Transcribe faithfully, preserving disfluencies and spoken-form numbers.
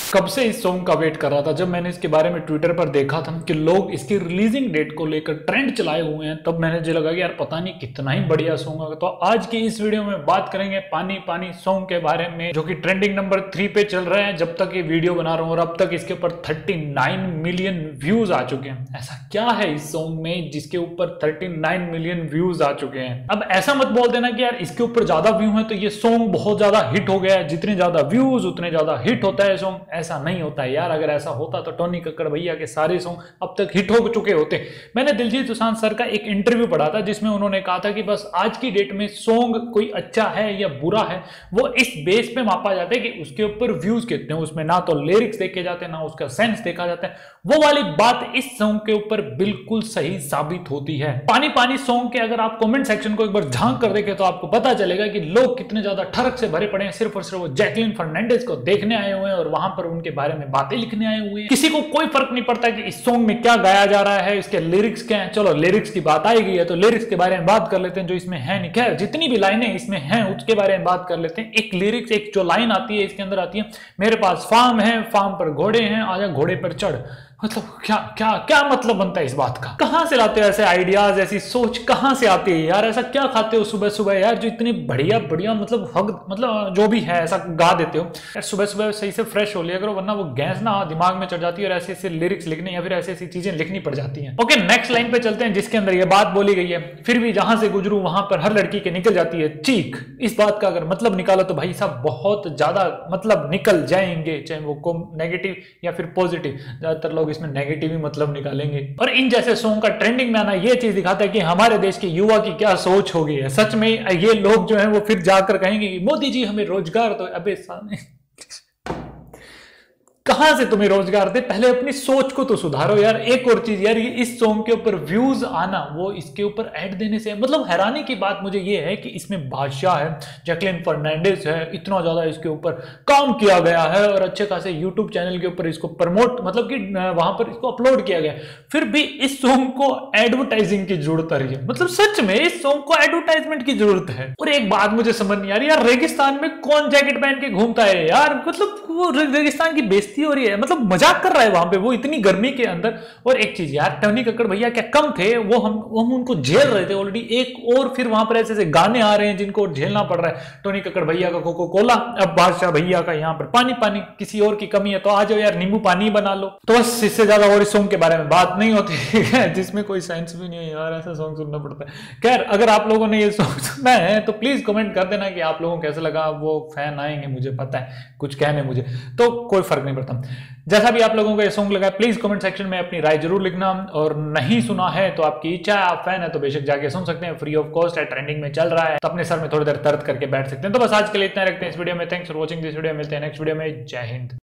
कब से इस सॉन्ग का वेट कर रहा था। जब मैंने इसके बारे में ट्विटर पर देखा था कि लोग इसकी रिलीजिंग डेट को लेकर ट्रेंड चलाए हुए हैं, तब मैंने जो लगा कि यार पता नहीं कितना ही बढ़िया सॉन्ग होगा। तो आज की इस वीडियो में बात करेंगे पानी पानी सॉन्ग के बारे में, जो कि ट्रेंडिंग नंबर थ्री पे चल रहा है जब तक ये वीडियो बना रहा हूँ, और अब तक इसके ऊपर थर्टी नाइन मिलियन व्यूज आ चुके हैं। ऐसा क्या है इस सॉन्ग में जिसके ऊपर थर्टी नाइन मिलियन व्यूज आ चुके हैं। अब ऐसा मत बोल देना कि यार इसके ऊपर ज्यादा व्यू है तो ये सॉन्ग बहुत ज्यादा हिट हो गया है, जितने ज्यादा व्यूज उतने ज्यादा हिट होता है सॉन्ग। ऐसा नहीं होता है यार, अगर ऐसा होता तो टोनी कक्कड़ भैया के सारे सॉन्ग अब तक हिट हो चुके होते। मैंने दिलजीत दोसांझ सर का एक इंटरव्यू पढ़ा था जिसमें उन्होंने कहा था कि बस आज की डेट में सॉन्ग कोई अच्छा है या बुरा है वो इस बेस पे मापा जाता है कि उसके ऊपर व्यूज कितने हैं, उसमें ना तो लिरिक्स देखे जाते हैं ना उसका सेंस देखा जाता है। वो वाली बात इस सॉन्ग के ऊपर बिल्कुल सही साबित होती है। पानी पानी सॉन्ग के अगर आप कमेंट सेक्शन को एक बार झांक कर देखें तो आपको पता चलेगा कि लोग कितने ज्यादा ठरक से भरे पड़े हैं, सिर्फ और सिर्फ वो जैकलिन फर्नांडिस को देखने आए हुए हैं और वहां पर उनके बारे में बातें लिखने आए हुए हैं। किसी को कोई फर्क नहीं पड़ता कि इस सॉन्ग में क्या गाया जा रहा है, इसके लिरिक्स क्या हैं। चलो लिरिक्स की बात आई गई है तो लिरिक्स के बारे में बात कर लेते हैं जो इसमें है नहीं। खैर जितनी भी लाइनें इसमें हैं उसके बारे में बात कर लेते हैं। एक लिरिक्स, एक जो लाइन आती है इसके अंदर आती है, मेरे पास फार्म है, फार्म पर घोड़े हैं, आजा घोड़े पर चढ़। मतलब क्या क्या क्या मतलब बनता है इस बात का? कहां से लाते हो ऐसे आइडियाज, ऐसी सोच कहां से आती है यार? ऐसा क्या खाते हो सुबह सुबह यार जो इतनी बढ़िया बढ़िया मतलब हग मतलब जो भी है ऐसा गा देते हो यार? सुबह सुबह सही से फ्रेश हो लिया करो, वरना वो गैस ना दिमाग में चढ़ जाती है और ऐसे ऐसे लिरिक्स लिखने या फिर ऐसी ऐसी चीजें लिखनी पड़ जाती हैं। ओके, नेक्स्ट लाइन पे चलते हैं जिसके अंदर ये बात बोली गई है, फिर भी जहां से गुजरू वहां पर हर लड़की के निकल जाती है चीख। इस बात का अगर मतलब निकालो तो भाई साहब बहुत ज्यादा मतलब निकल जाएंगे, चाहे वो नेगेटिव या फिर पॉजिटिव। ज्यादातर लोग इसमें नेगेटिव मतलब निकालेंगे। और इन जैसे सॉन्ग का ट्रेंडिंग में आना ये चीज दिखाता है कि हमारे देश के युवा की क्या सोच हो गई है। सच में ये लोग जो है वो फिर जाकर कहेंगे कि मोदी जी हमें रोजगार दो। अबे सामने कहां से तुम्हें रोजगार दे, पहले अपनी सोच को तो सुधारो यार। एक और चीज यार, ये इस सॉन्ग के ऊपर व्यूज आना वो इसके ऊपर ऐड देने से मतलब हैरानी की बात मुझे ये है कि इसमें बादशाह है, जैकलिन फर्नांडिस है, इतना ज्यादा इसके ऊपर काम किया गया है और अच्छे खासे यूट्यूब चैनल के ऊपर इसको प्रमोट मतलब कि वहां पर इसको अपलोड किया गया, फिर भी इस सॉन्ग को एडवर्टाइजिंग की जरूरत आ रही है। मतलब सच में इस सॉन्ग को एडवर्टाइजमेंट की जरूरत है। और एक बात मुझे समझ नहीं आ रही यार, रेगिस्तान में कौन जैकेट पहन के घूमता है यार? मतलब वो रेगिस्तान की बेइज्जती हो रही है, मतलब मजाक कर रहा है वहां पे वो इतनी गर्मी के अंदर। और एक चीज यार, टोनी कक्कड़ भैया क्या कम थे, वो हम हम उनको झेल रहे थे ऑलरेडी, एक और फिर वहां पर ऐसे ऐसे गाने आ रहे हैं जिनको झेलना पड़ रहा है। टोनी कक्कड़ भैया का कोको कोला, अब बादशाह भैया का यहाँ पर पानी पानी। किसी और की कमी है तो आ जाओ यार, नींबू पानी बना लो। तो बस इससे ज्यादा और इस सॉन्ग के बारे में बात नहीं होती है जिसमें कोई सेंस भी नहीं है यार, ऐसा सॉन्ग सुनना पड़ता है। खैर अगर आप लोगों ने ये सॉन्ग सुना है तो प्लीज कमेंट कर देना कि आप लोगों को कैसा लगा। वो फैन आएंगे मुझे पता है कुछ कहने मुझे, तो कोई फर्क नहीं पड़ता। जैसा भी आप लोगों को ये सॉन्ग लगा प्लीज कमेंट सेक्शन में अपनी राय जरूर लिखना। और नहीं सुना है तो आपकी इच्छा है, आप फैन है तो बेशक जाके सुन सकते हैं, फ्री ऑफ कॉस्ट है, ट्रेंडिंग में चल रहा है, तो अपने सर में थोड़ी देर दर्द करके बैठ सकते हैं। तो बस आज के लिए इतना रखते हैं इस वीडियो में। Thanks for watching this video, मिलते हैं नेक्स्ट वीडियो में। जय हिंद।